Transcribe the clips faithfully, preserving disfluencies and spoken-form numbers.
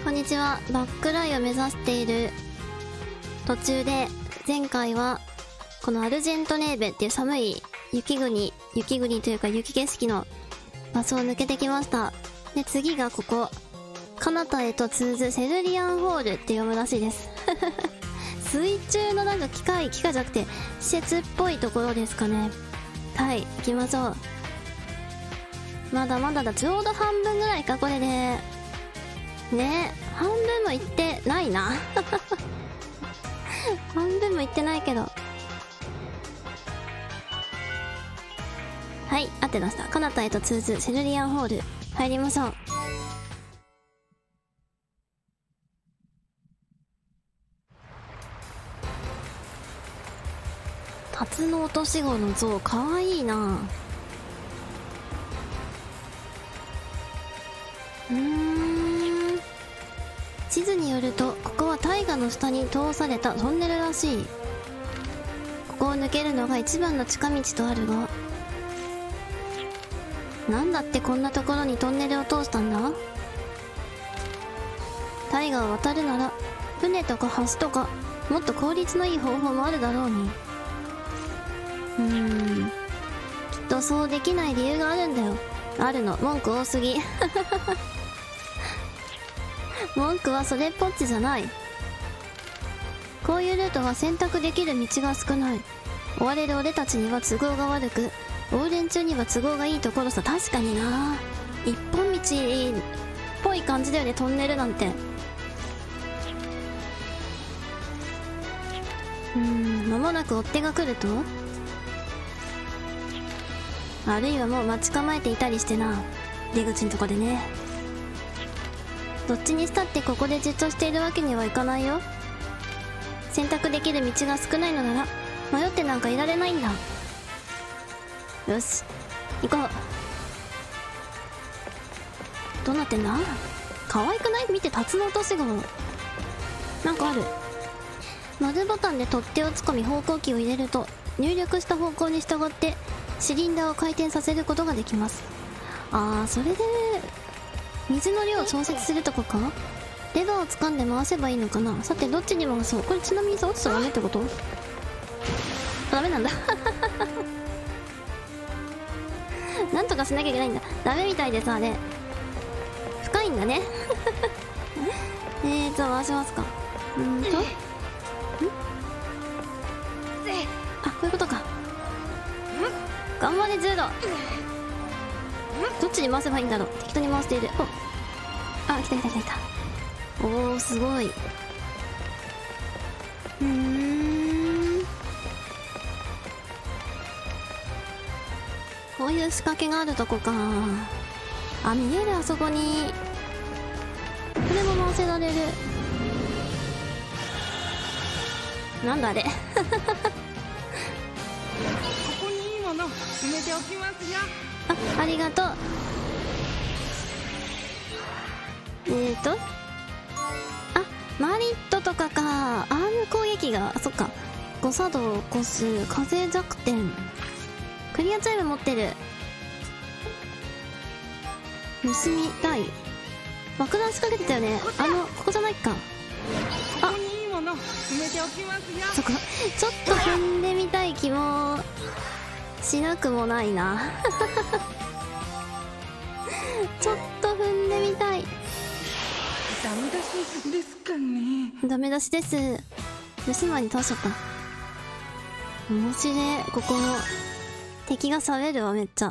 こんにちは。バックライを目指している途中で、前回はこのアルジェントネーベっていう寒い雪国雪国というか雪景色の場所を抜けてきました。で、次がここ彼方へと通ずセルリアンホールって読むらしいです水中のなんか機械機械じゃなくて施設っぽいところですかね。はい、行きましょう。まだまだだ。ちょうど半分ぐらいかこれで。ねえ、半分も行ってないな半分も行ってないけど。はい、合ってました。彼方へと通ずセルリアンホール入りましょう。タツノオトシゴの像かわいいな。うーん、地図によるとここは大河の下に通されたトンネルらしい。ここを抜けるのが一番の近道とあるが、なんだってこんなところにトンネルを通したんだ。大河を渡るなら船とか橋とかもっと効率のいい方法もあるだろうに。うーん、きっとそうできない理由があるんだよ。あるの。文句多すぎ文句はそれっぽっちじゃない。こういうルートは選択できる道が少ない。追われる俺たちには都合が悪く、追う連中には都合がいいところさ。確かにな、一本道っぽい感じだよね、トンネルなんて。うーん、間もなく追っ手が来ると、あるいはもう待ち構えていたりしてな、出口のとこでね。どっちにしたってここでじっとしているわけにはいかないよ。選択できる道が少ないのなら迷ってなんかいられないんだ。よし、行こう。どうなってんだ。可愛くない？見て、タツノオトシゴ。なんかある。丸ボタンで取っ手をつかみ方向キーを入れると、入力した方向に従ってシリンダーを回転させることができます。あー、それで水の量を調節するとこか。レバーを掴んで回せばいいのかな。さてどっちに回そう。これちなみにさ、落ちたらダメってこと？ダメなんだなんとかしなきゃいけないんだ。ダメみたいでさ、あれ深いんだねえーと回しますか。うーんとんあ、こういうことか。頑張れじゅうど。どっちに回せばいいんだろう。適当に回している。お、あ、来た来た来た来た。おー、すごい。うーん、こういう仕掛けがあるとこか。あ、見える、あそこに。これも回せられる。なんだあれここにいいもの詰めておきますよ。 あ、ありがとう。えーとあ、マリットとかか。アーム攻撃が、あ、そっか。誤作動を起こす風弱点。クリアチャイム持ってる。盗みたい。爆弾仕掛けてたよね。あの、ここじゃないか。あ、 ここにいいもの詰めておきますよ。 そっか。ちょっと踏んでみたい気もしなくもないなちょっと踏んでみたい。 ダメ出しですかね。 ダメ出しです。盗まに倒しちゃった。面白い。ここの敵が喋るわ、めっちゃ。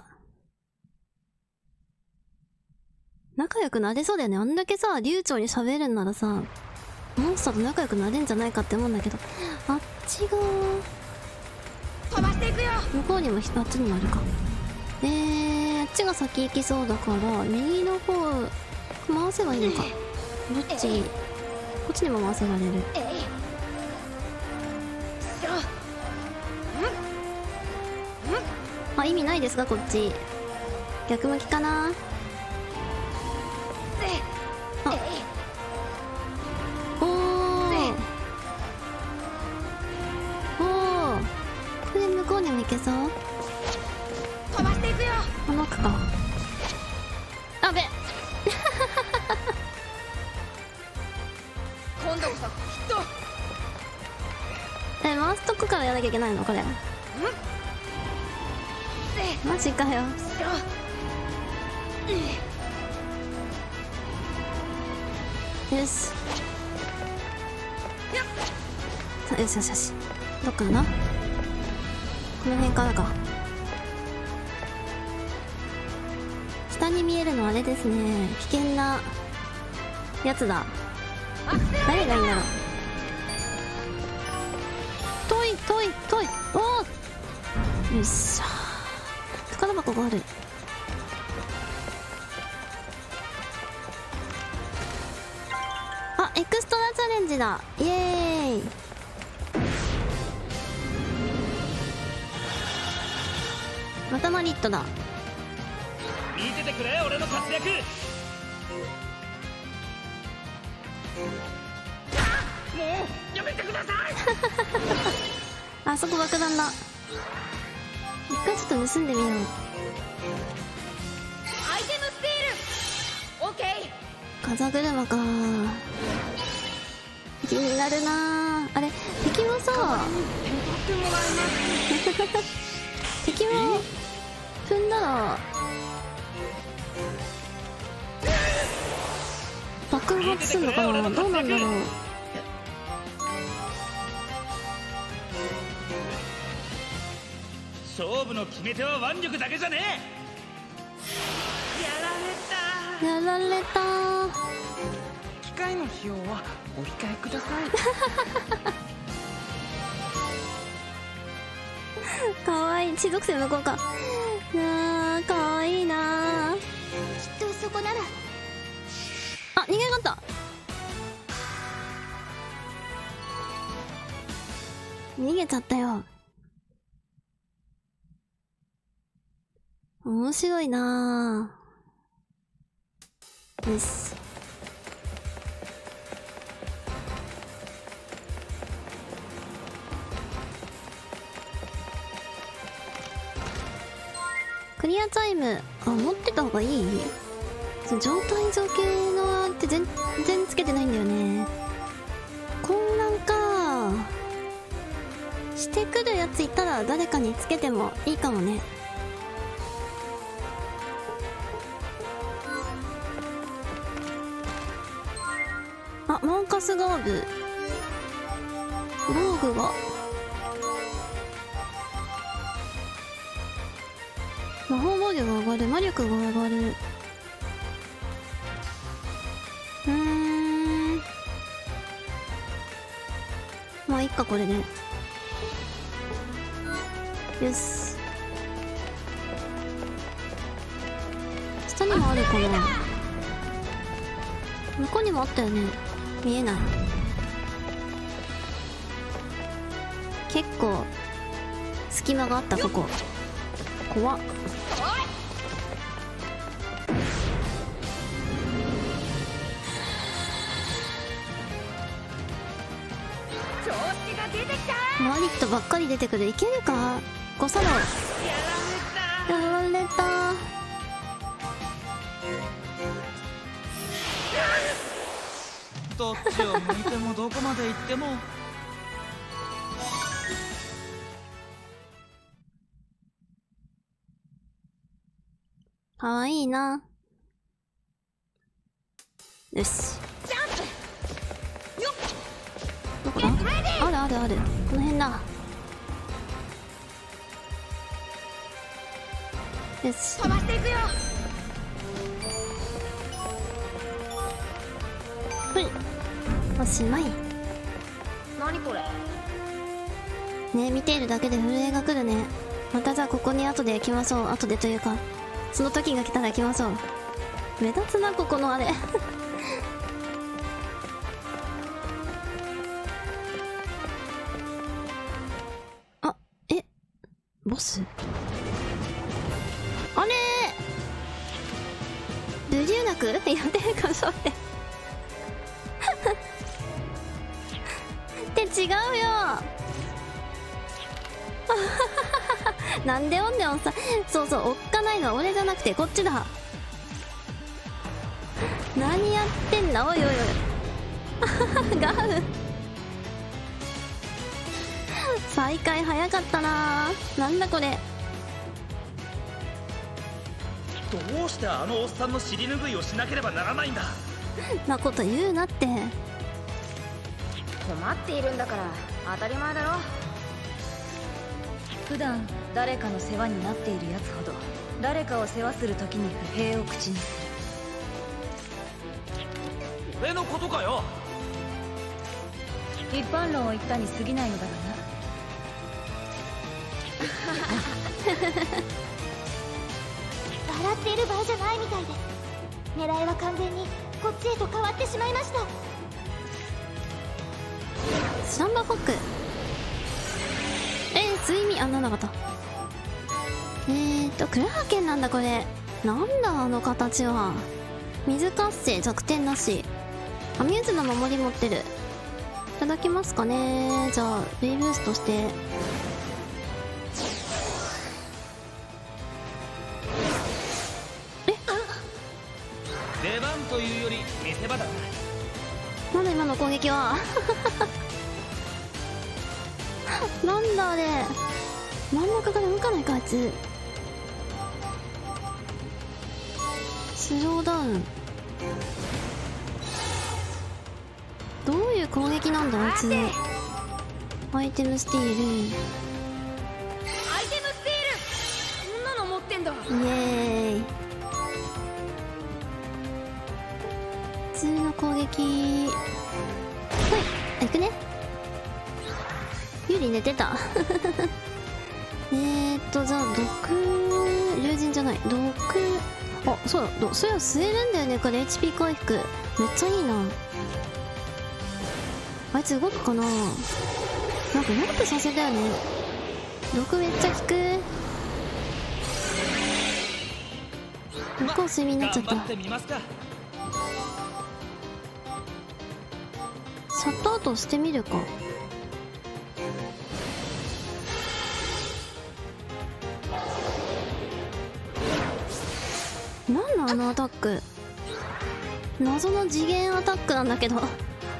仲良くなれそうだよね。あんだけさ、流暢に喋るんならさ、モンスターと仲良くなれんじゃないかって思うんだけど。あっちが飛ばしていくよ。 向こうにもあっちにもあるか。えー、あっちが先行きそうだから右の方回せばいいのか。どっち、こっちにも回せられる。 えいしょ。 あ、意味ないですかこっち。逆向きかな。あ、おーおー、これ向こうにも行けそう。 飛ばしていくよ。 この奥か。あべからやらなきゃいけないのこれ。マジかよ。よし、さあ、よしよしよし、どっからな、この辺からか。下に見えるのはあれですね、危険なやつだ。誰がいいんだろう。遠い遠い遠い。おお、よっしゃ、宝箱がある。あ、エクストラチャレンジだ。イエーイ。またマリットだ。 見ててくれ俺の活躍。もうやめてください。 あそこ爆弾だ。一回ちょっと盗んでみよう。 アイテムスティール。オッケー。 風車か、気になるなー。あれ、敵もさ手伝ってもらいます。 敵も踏んだら爆発すんのかな、どうなんだろう。 勝負の決め手は腕力だけじゃねえ。 やられた。 やられたー。 機械の使用はお控えください。 かわいい。地属性無効か。なあ、かわいいなー。きっとそこなら。あ、逃げやがった。逃げちゃったよ。面白いなぁ。よし。クリアチャイム。あ、持ってた方がいい？状態上系のって全然つけてないんだよね。混乱か。してくるやついたら誰かにつけてもいいかもね。あ、マンカスガーブ。防具が。魔法防御が上がる。魔力が上がる。うーん。まあ、いっか、これで。よし。下にもあるかな。向こうにもあったよね。見えない。結構隙間があった。ここ怖っ。 調子が出てきた。 マリットばっかり出てくる。いけるかゴサロ。 やられた。 やられた。 どっちを向いてもどこまで行っても。 かわいいな。よし。どこだ？あるあるある。この辺だ。よし。 飛ばしていくよ。 ほい。おしまい。 何これ。 ね、見ているだけで震えがくるね。またじゃあここに後で来ましょう。後でというかその時が来たら来ましょう。目立つな、ここのあれ。あ、え、ボスあれー、ブリューナクやってるか、そうってって違うよなんでおんねんさ。そうそう、おっかないのは俺じゃなくてこっちだ。何やってんだ、おいおいおいガウ再開早かったな。なんだこれ。 どうしてあのおっさんの尻拭いをしなければならないんだ。 なこと言うなって。 困っているんだから当たり前だろ。普段誰かの世話になっているやつほど誰かを世話するときに不平を口にする。 俺のことかよ。 一般論を言ったに過ぎないのだが笑っている場合じゃないみたいです。狙いは完全にこっちへと変わってしまいました。 シャンバーフォック。えー、睡眠、あ、なんなかった。えーと、クラーケンなんだこれ。なんだあの形は。水活性弱点なし。アミューズの守り持ってる。いただきますかね。じゃあ、レイブーストして。え出番というより見せ場だな。 なんだ今の攻撃は。なんだあれ。真ん中から動かないかあいつ。スローダウン。どういう攻撃なんだあいつ。アイテムスティール。 アイテムスティール。そんなの持ってんだ。 イエーイ。普通の攻撃。はい行くね。ユリ寝てた。えーっとじゃあ毒竜神じゃない毒。あ、そうだ、どそれは吸えるんだよねこれ。 エイチピー 回復めっちゃいいな。あいつ動くかな。なんかワープさせたよね。毒めっちゃ効く。結構睡眠になっちゃった。 頑張ってみますか。 シャットアウトしてみるか。なんなあのアタック。謎の次元アタックなんだけど。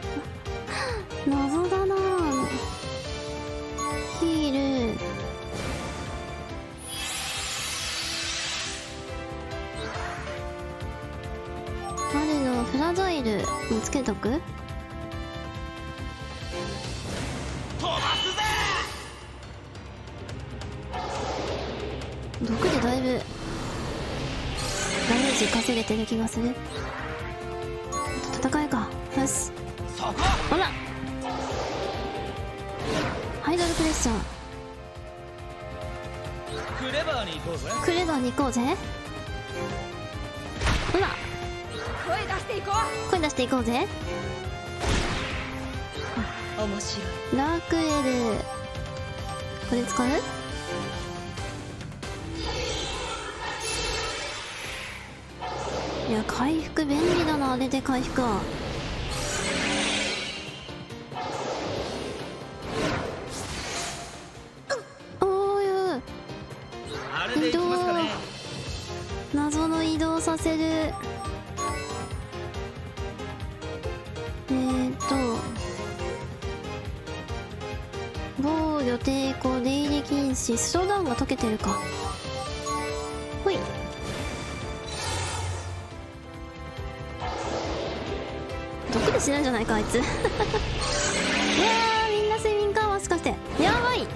謎だなぁ。ヒール。あるのフラザイルもつけとく。 飛ばすぜ。 毒でだいぶダメージ稼げてる気がする。戦いか。よし。 そこ。 ほらハイドルプレッシャー。 クレバーに行こうぜ。 クレバーに行こうぜ。ほら声出していこ声出していこうぜ。 う。面白い。 ダークエルこれ使う。いや回復便利だな。あれで回復は。おー、 あれで行きますかね。 謎の移動させる。えーっと防御抵抗出入り禁止。スローダウンが解けてるか。ほい。毒で死ぬんじゃないかあいつ。いやーみんな睡眠かもしかして。やばい。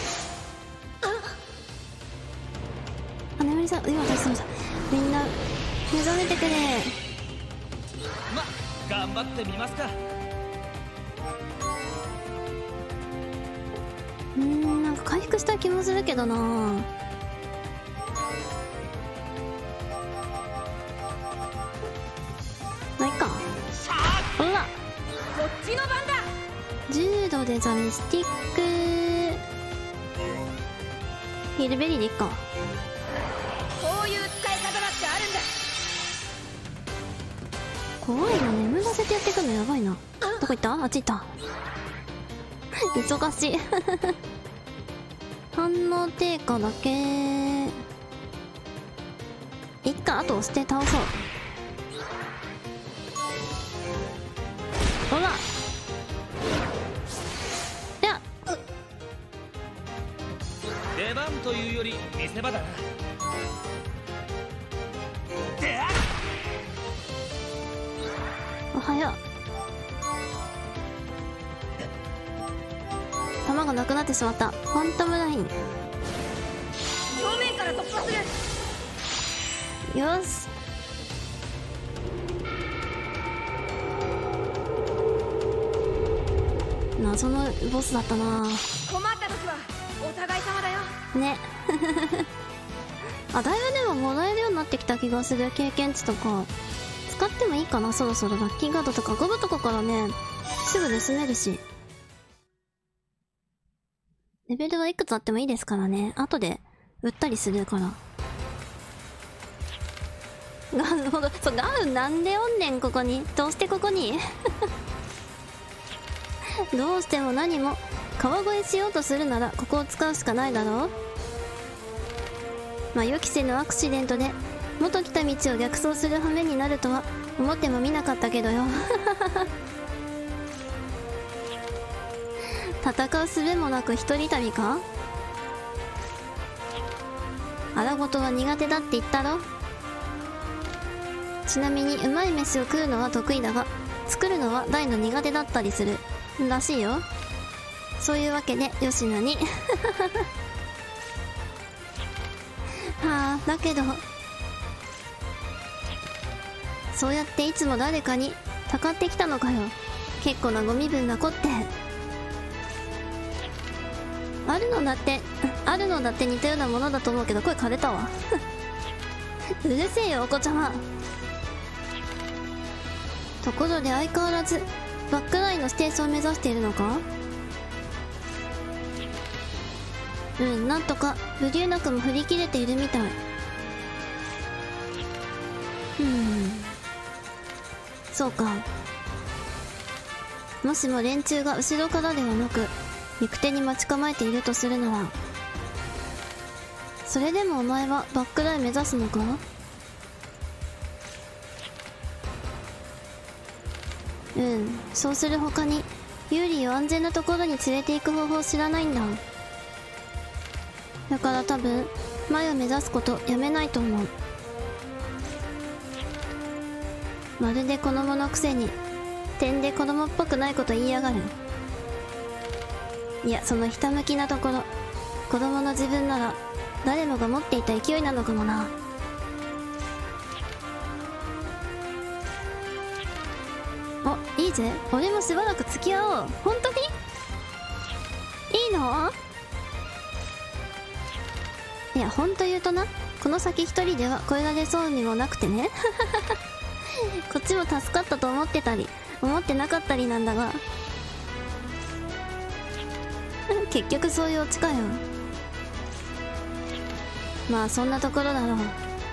あ、眠りさ今私そうだ。みんな目覚めてくれ。 ま、頑張ってみますか。 うーん、なんか回復した気もするけどな。まあいっか。ほらこっちの番だ。 じゅうどでザミスティックヒールベリーでいっか。 こういう使い方だってあるんだ。 怖いな。眠らせてやってくんのやばいな。どこ行った。あっち行った。忙しい。反応低下だけいっか。あと押して倒そう。ほら。いやというより見せ場だな。 おはよう。弾がなくなってしまった。ファントムライン。 正面から突破する。 よし。謎のボスだったな。 困った時はお互い様だよね。あ、だいぶでももらえるようになってきた気がする。経験値とか使ってもいいかな。そろそろラッキーガードとかゴブとかからね、すぐ盗めるし。レベルはいくつあってもいいですからね。後で売ったりするから。ガウン、ほんと、そう、ガウンなんでおんねん、ここに。どうしてここにどうしても何も川越えしようとするならここを使うしかないだろう。まあ予期せぬアクシデントで元来た道を逆走する羽目になるとは思ってもみなかったけどよ。戦う術もなく一人旅か。荒事は苦手だって言ったろ。ちなみにうまい飯を食うのは得意だが作るのは大の苦手だったりするらしいよ。そういうわけでよしなに。はあ、だけどそうやっていつも誰かにたかってきたのかよ。結構なご身分なこって。あるのだってあるのだって似たようなものだと思うけど声枯れたわ。うるせえよお子ちゃま。ところで相変わらずバックラインのステーションを目指しているのか。うん、なんとか不流なくも振り切れているみたい。うんそうか。もしも連中が後ろからではなく行く手に待ち構えているとするなら、それでもお前はバックライン目指すのか。うん、そうする他にユーリを安全なところに連れて行く方法を知らないんだ。だから多分前を目指すことやめないと思う。まるで子供のくせに点で子供っぽくないこと言いやがる。いや、そのひたむきなところ、子供の自分なら誰もが持っていた勢いなのかもな。お、いいぜ。俺もしばらく付き合おう。本当にいいの？いや、ほんと言うとな、この先一人では越えられそうにもなくてね。こっちも助かったと思ってたり思ってなかったりなんだが、結局そういうオチかよ。まあそんなところだろう。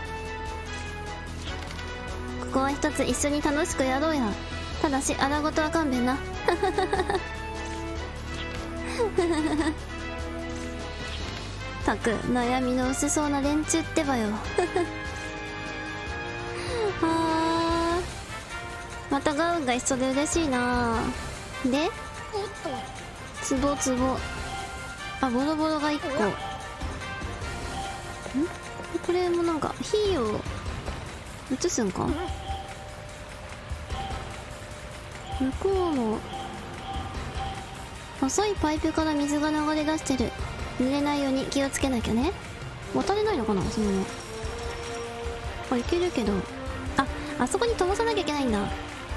ここは一つ一緒に楽しくやろうや。ただし荒事は勘弁な。たく悩みの薄そうな連中ってばよ。はあ、またガウンが一緒で嬉しいな。でツボツボ、あ、ボロボロがいっこ。んこれもなんか火を移すんか。向こうも細いパイプから水が流れ出してる。濡れないように気をつけなきゃね。渡れないのかなそのまま。あ、いけるけど、あ、あそこに飛ばさなきゃいけないんだ。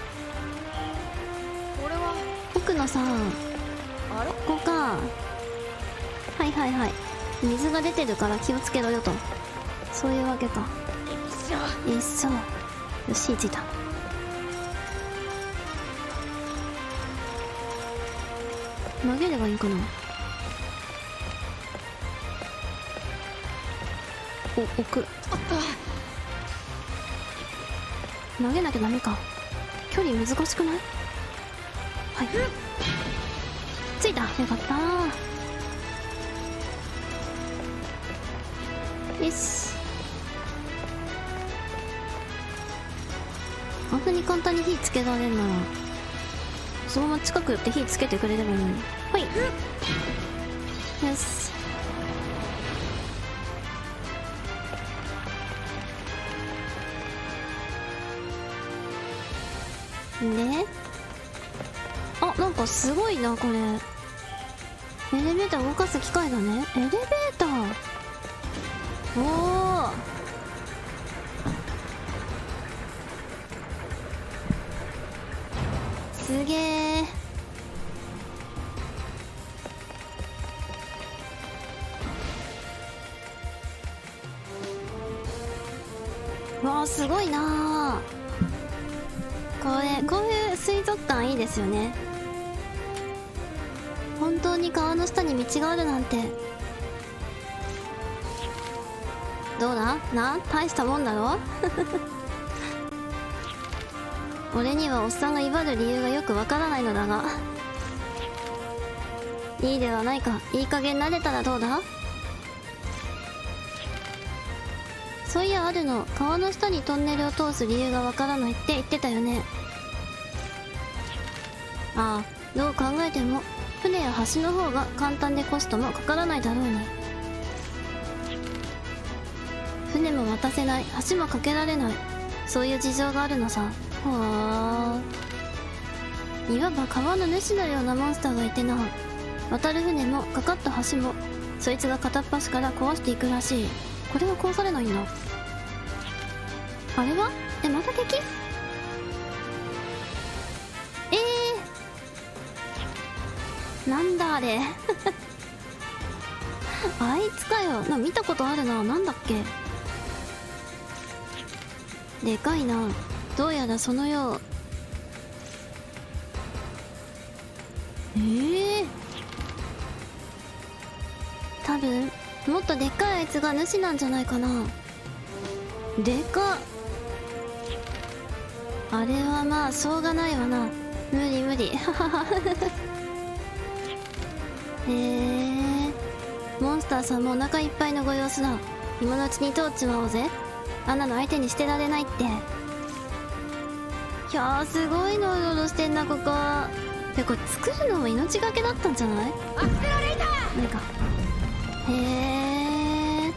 これは奥のさ、 あれここか。はいはいはい。水が出てるから気をつけろよと。そういうわけか。よいしょ。よし、着いた。投げればいいかな。お、置く。投げなきゃダメか。距離難しくない？はい。着いた。よかったー。よし。あんなに簡単に火つけられるならそのまま近く寄って火つけてくれればいいのに。はい。よし。 で、あ、なんかすごいなこれ。エレベーター動かす機械だね。エレベーター、おお、すげえ。わあ、すごいなー。これ、こういう水族館いいですよね。本当に川の下に道があるなんて。どうだな、大したもんだろ俺にはおっさんが威張る理由がよくわからないのだが。いいではないか。いい加減慣れたらどうだ。そういや、あるの。川の下にトンネルを通す理由がわからないって言ってたよね。ああ、どう考えても船や橋の方が簡単でコストもかからないだろうに。船も渡せない、橋も架けられない、そういう事情があるのさ。はあ、いわば川の主のようなモンスターがいてな。渡る船もかかった橋もそいつが片っ端から壊していくらしい。これは壊されないんだ。あれはえ、また敵？えー、なんだあれあいつかよ。な、見たことあるな。なんだっけ。でかいな。どうやらそのよう。えー、多分もっとでっかいあいつが主なんじゃないかな。でかっ。あれはまあしょうがないわな。無理無理へえ、モンスターさんもお腹いっぱいのご様子だ。今のうちに通っちまおうぜ。あんなの相手にしてられないって。いやー、すごいノロノロしてんなここ。で、これ作るのも命がけだったんじゃない？アクセラレーター。何か。へえ、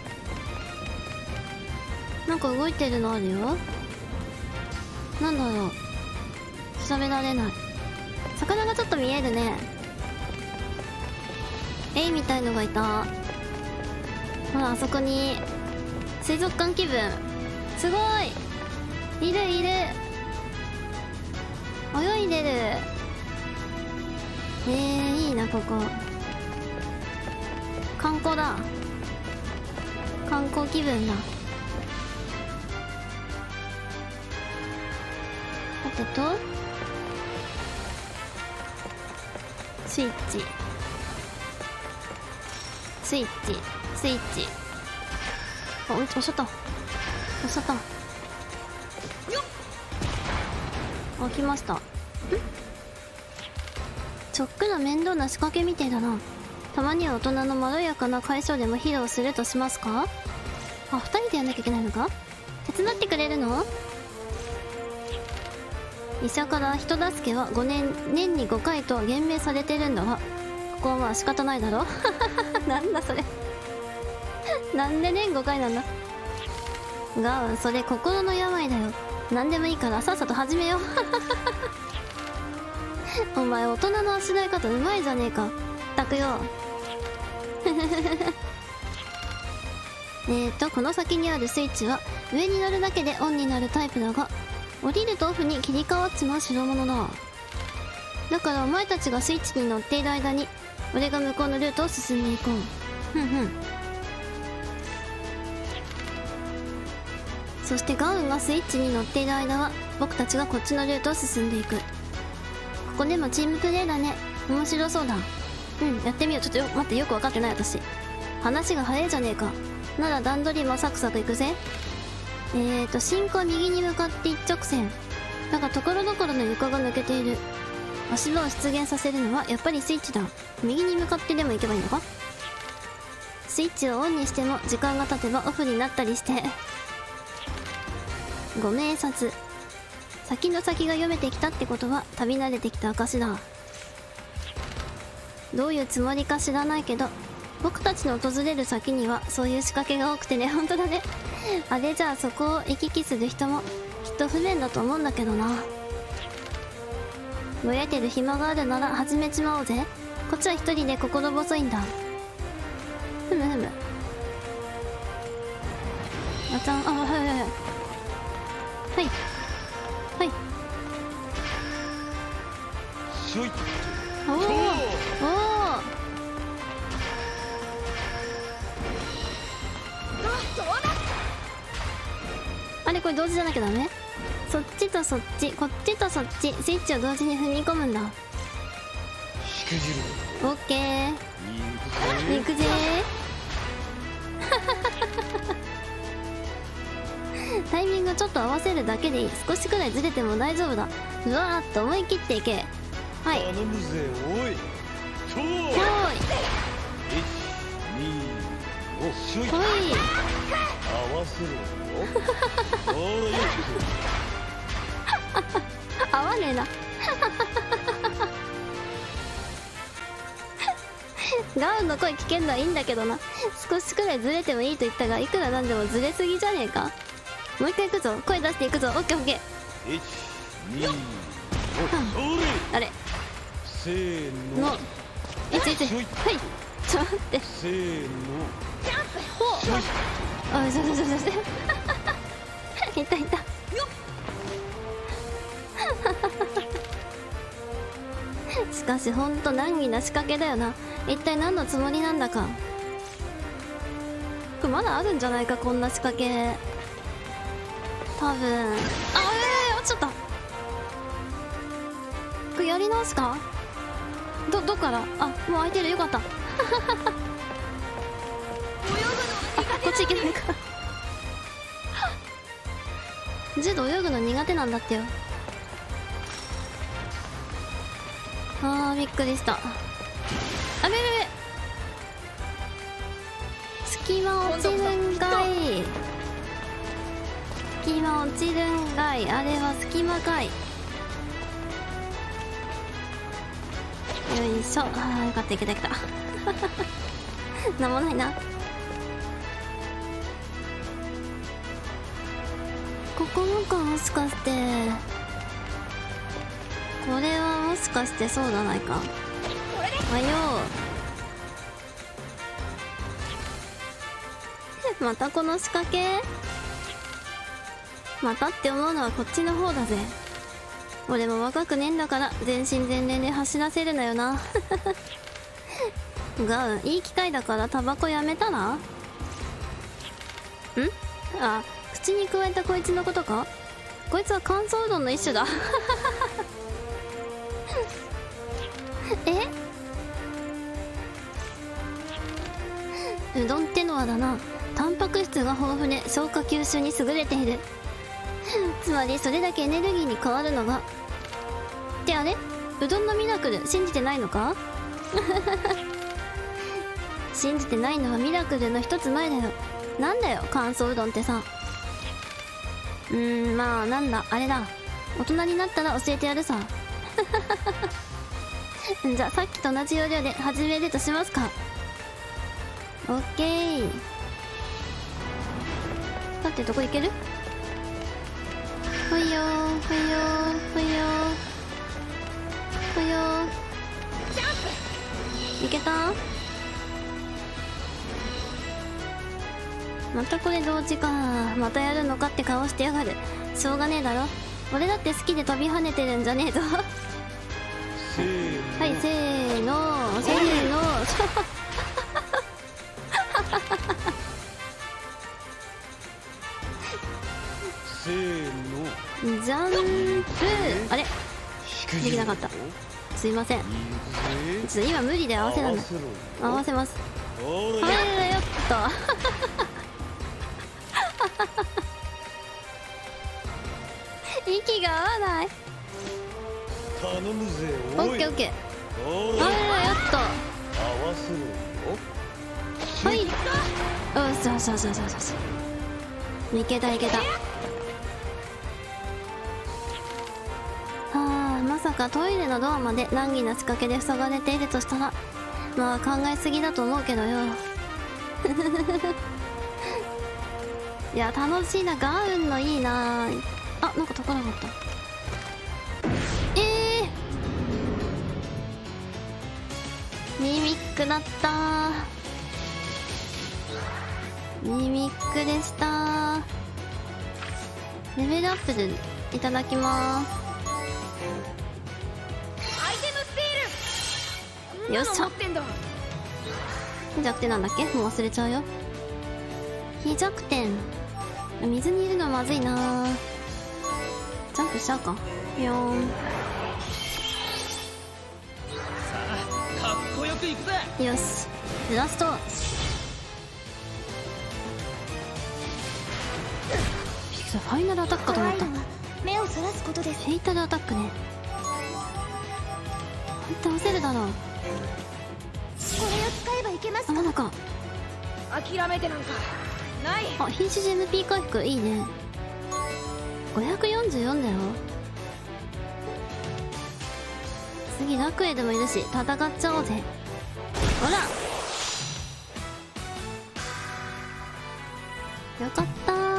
なんか動いてるのあるよ。なんだろう、調べられない。魚がちょっと見えるね。エイみたいのがいた。ほら、あそこに水族館気分。すごい、いるいる、泳いでる。えー、いいなここ。観光だ、観光気分だ。さてと、スイッチスイッチスイッチ。あ、押しちゃった、押しちゃった。あ、来ました。ん、ちょっくら面倒な仕掛けみてえだな。たまには大人のまろやかな解消でも披露するとしますか。あ、二人でやんなきゃいけないのか。手伝ってくれるの。医者から人助けはごねん年にごかいと厳命されてるんだが、ここはまあ仕方ないだろなんだそれなんで年ごかいなんだ。が、それ心の病だよ。何でもいいからさっさと始めようお前大人のあしらい方うまいじゃねえか。ったくよえーと、この先にあるスイッチは上に乗るだけでオンになるタイプだが、降りるとオフに切り替わっちまう代物だ。だからお前たちがスイッチに乗っている間に俺が向こうのルートを進んでいこう。ふんふん。そしてガウンがスイッチに乗っている間は僕たちがこっちのルートを進んでいく。ここでもチームプレイだね。面白そうだ。うん、やってみよう。ちょっとよ待って、よく分かってない私。話が早いじゃねえか。なら段取りもサクサクいくぜ。えーと、進行右に向かって一直線。だがところどころの床が抜けている。足場を出現させるのはやっぱりスイッチだ。右に向かってでも行けばいいのか。スイッチをオンにしても時間が経てばオフになったりしてご明察。先の先が読めてきたってことは旅慣れてきた証だ。どういうつもりか知らないけど、僕たちの訪れる先にはそういう仕掛けが多くてね。本当だね。あれじゃあそこを行き来する人もきっと不便だと思うんだけどな。 ぼやいてる暇があるなら始めちまおうぜ。こっちは一人で心細いんだ。ふむふむ。あちゃん、あ、はいはいはいはいはい。 しょい。 おおおお。あれこれ同時じゃなきゃダメ。そっちとそっち、こっちとそっち、スイッチを同時に踏み込むんだ。 しくじる。 オッケー。行くぜー。タイミングちょっと合わせるだけでいい。少しくらいずれても大丈夫だ。うわーっと思い切っていけ。はい。 頼むぜおい。とーい。 ほーい。 いち、に、ご、しょい。 ほい。 合わせろよ。ほらよ合わねえな。ガウンの声聞けんのはいいんだけどな。少しくらいずれてもいいと言ったが、いくらなんでもずれすぎじゃねえか。もう一回行くぞ。声出していくぞ。オッケーオッケー。 いち、に、ご、それ。 あれせーの。 のいついつはい。ちょっと待って。 せーの。 ほう。あ、ちょちょちょちょ。いたいた。しかしほんと難儀な仕掛けだよな。一体何のつもりなんだか。これまだあるんじゃないか、こんな仕掛け。多分。あ、ええー、落ちちゃった。これやり直すか。どどっから。あ、もう空いてる。よかった。あ、こっち行けないか。柔道泳ぐの苦手なんだってよ。あー、びっくりした。あ、べべべ。隙間落ちるんかい。隙間落ちるんかい。あれは隙間かい。よいしょ。あー、よかった。いけたいけた。なんもないな。ここのか、もしかして。これはもしかしてそうじゃないか。あよう。またこの仕掛け。またって思うのはこっちの方だぜ。俺も若くねえんだから全身全霊で走らせるなよな。ガウン、いい機会だからタバコやめたら。ん？あ、口に加えたこいつのことか。こいつは乾燥うどんの一種だ。え？うどんってのはだな、タンパク質が豊富で消化吸収に優れている。つまりそれだけエネルギーに変わるのが。ってあれ？うどんのミラクル信じてないのか？信じてないのはミラクルの一つ前だよ。なんだよ乾燥うどんってさ。うーん、まあなんだあれだ、大人になったら教えてやるさ。じゃあさっきと同じ要領で始めるとしますか。オッケー。だってどこ行ける？ほいよーほいよーほいよーほいよー。いけた？またこれ同時か。またやるのかって顔してやがる。しょうがねえだろ。俺だって好きで飛び跳ねてるんじゃねえぞ。はい、せーのせーの。 せーの。 ジャンプ。あれできなかった。すいません。ちょっと今無理で合わせなんだ。合わせます。はいよっと。息が合わない。 頼むぜオおい。 ッケーオッケー。 ほらはいよっと。 合わせろよ。 はい。よしよしよしよしよし。いけたいけた。はあ、まさかトイレのドアまで難儀な仕掛けで塞がれているとしたら、まあ考えすぎだと思うけどよ。いや楽しいな。ガウンのいいな。あ、なんか解かなかった。ええくなった。ミミックでした。レベルアップでいただきます。 アイテムスティール。 よっしゃ。弱点なんだっけ、もう忘れちゃうよ。非弱点。水にいるのまずいな。ジャンプしちゃうか。ぴょん。 さあかっこよくいくぜ。 よし、ラスト。ファイナルアタックかと思った。 目をそらすことです。 フェイタルアタックね。倒せるだろう。 これを使えばいけますか。 あ、なのか。 諦めてなんかない。 あ、瀕死時 エムピー 回復いいね。ごひゃくよんじゅうよんだよ。次ラクエでもいるし戦っちゃおうぜ。ほら、よかったー。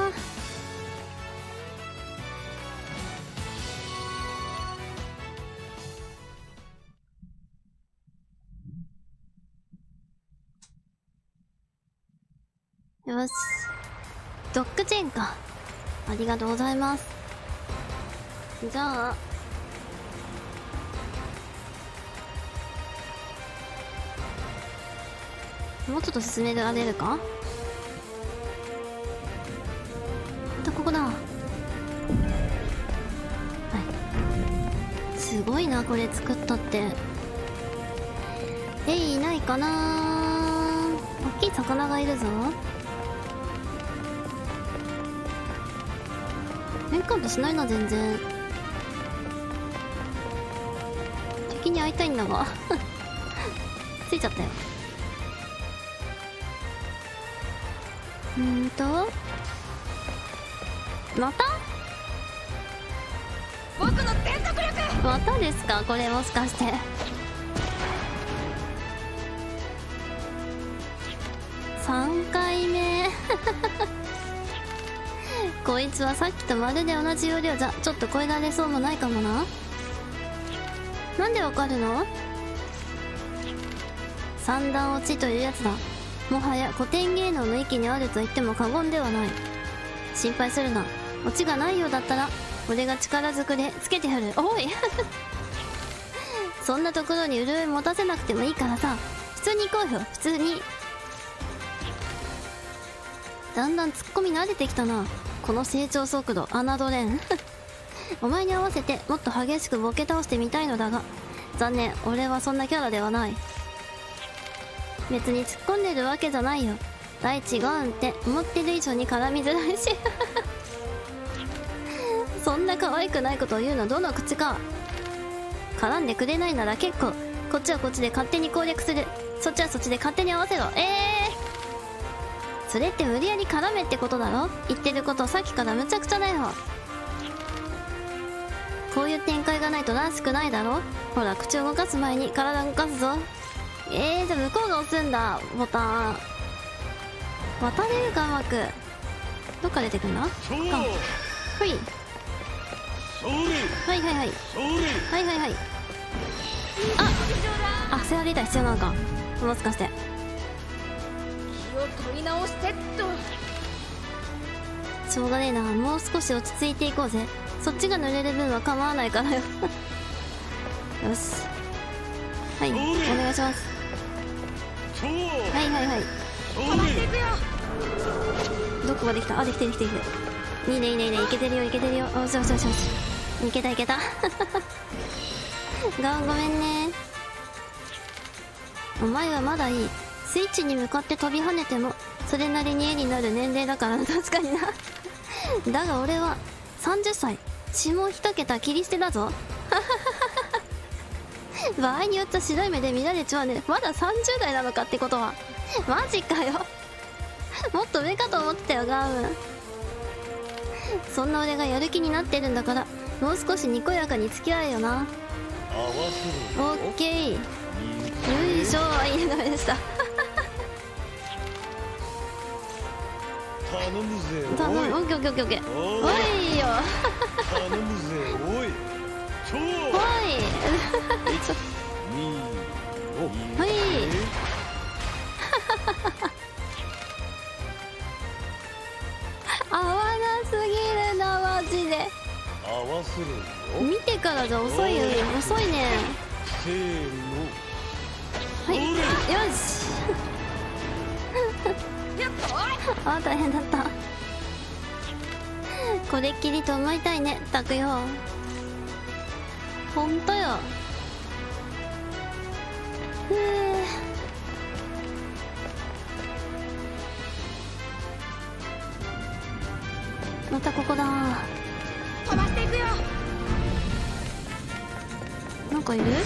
よし、ドッグチェーンか。ありがとうございます。じゃあもうちょっと進められるか。またここだ。はい、すごいなこれ作ったって。えい、いないかな。大きい魚がいるぞ。エンカウントしないな全然。敵に会いたいんだがついちゃったよ。うーんとまた僕の全速力。 またですかこれ、もしかしてさんかいめこいつはさっきとまるで同じ要領じゃちょっと超えられそうもないかもな。なんでわかるの。三段落ちというやつだ。もはや古典芸能の域にあると言っても過言ではない。心配するな。オチがないようだったら俺が力ずくでつけてやる。おいそんなところに潤い持たせなくてもいいからさ、普通に行こうよ。普通に。だんだんツッコミ慣れてきたな。この成長速度侮れんお前に合わせてもっと激しくボケ倒してみたいのだが、残念、俺はそんなキャラではない。別に突っ込んでるわけじゃないよ。大違うんって思ってる以上に絡みづらいしそんな可愛くないことを言うのどの口か。絡んでくれないなら結構。こっちはこっちで勝手に攻略する。そっちはそっちで勝手に合わせろ。ええー、それって無理やり絡めってことだろ。言ってることさっきからむちゃくちゃだよ。こういう展開がないとらしくないだろ。ほら、口を動かす前に体動かすぞ。えー、じゃあ向こうが押すんだボタン。渡れるかうまく。どっから出てくんだ。あ、ほい。はいはいはいはいはいはい。あ、アセラレーター必要なのかもしかして。 気を取り直してっと。 しょうがねえな、もう少し落ち着いていこうぜ。そっちが濡れる分は構わないからよよし、はい、お願いします。はいはいはい。どこまで来た。あ、できてるできてる。いいねいいねいいね、いけてるよいけてるよ。よしよしよしよし、いけたいけたガンごめんね。お前はまだいい。スイッチに向かって飛び跳ねてもそれなりに絵になる年齢だからな。確かになだが俺はさんじゅっさい、下一桁切り捨てだぞ場合によっちゃ白い目で見られちゃうね。まださんじゅうだいなのかってことは。マジかよもっと上かと思ってたよガーム。そんな俺がやる気になってるんだからもう少しにこやかに付き合えよな。オッケー、よいしょ。いい流れでした頼むぜ。 頼む。オッケーオッケーオッケーオッケー。おいよ頼むぜ。おい。ちょおいいちにごはい合わなすぎるなマジで。 合わせるよ。 見てからじゃ遅いよ。遅いね。 せーの。 はい、よしあ、大変だった。これっきりと思いたいね、たくよ。ほんとよ。ふぅ、またここだ。 飛ばしていくよ。 なんかいる？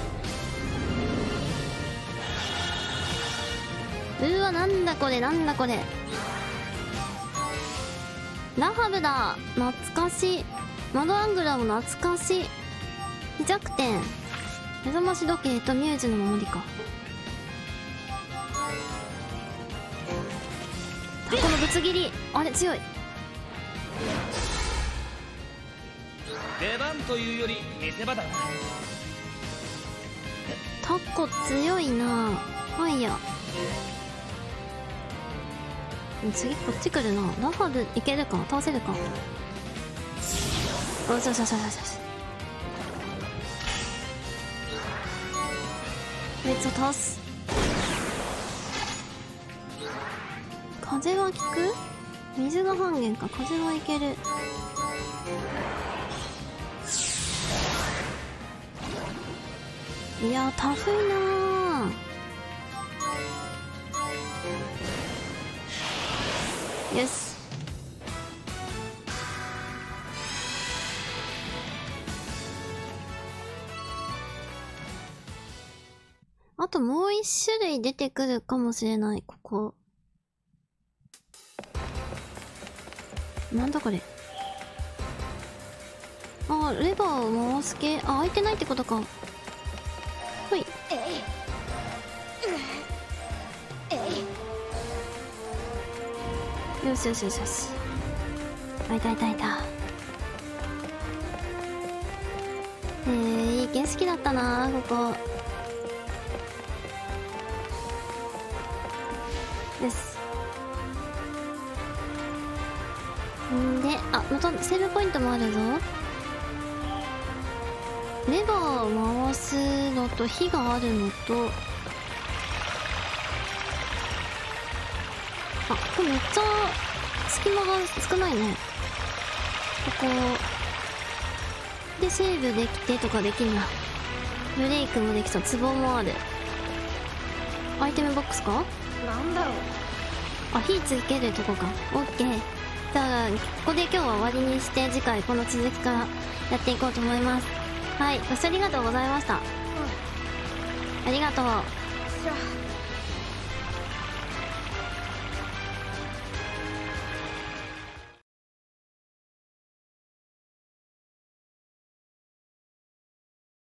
うわ、なんだこれ、なんだこれ。ラハブだ、懐かしい。窓アングラーも懐かしい。非弱点、目覚まし時計とミューズの守りか。タコのぶつ切り、あれ強い。 出番というより見せ場だな。 タコ強いな。はいや、次こっち来るな。ラハブいけるか、倒せるか。よしよしよしよしよし。こいつを倒す。風は効く？水が半減か。風はいける。いやー、タフいなー。よし。あともう一種類出てくるかもしれない、ここ。なんだこれ。あ、レバーを回す系。あ、開いてないってことか。ほい。よしよしよしよし。あ、いたいたいた。えー、いい景色だったなここ。よし。んで、あ、またセーブポイントもあるぞ。レバーを回すのと火があるのと、あ、これめっちゃ隙間が少ないね。ここでセーブできてとかできんな。ブレイクもできそう。ツボもある。アイテムボックスか。 なんだろう。 あ、火つけるとこか。オッケー。じゃあここで今日は終わりにして、次回この続きからやっていこうと思います。はい、ご視聴ありがとうございました。うん、ありがとう。 じゃあ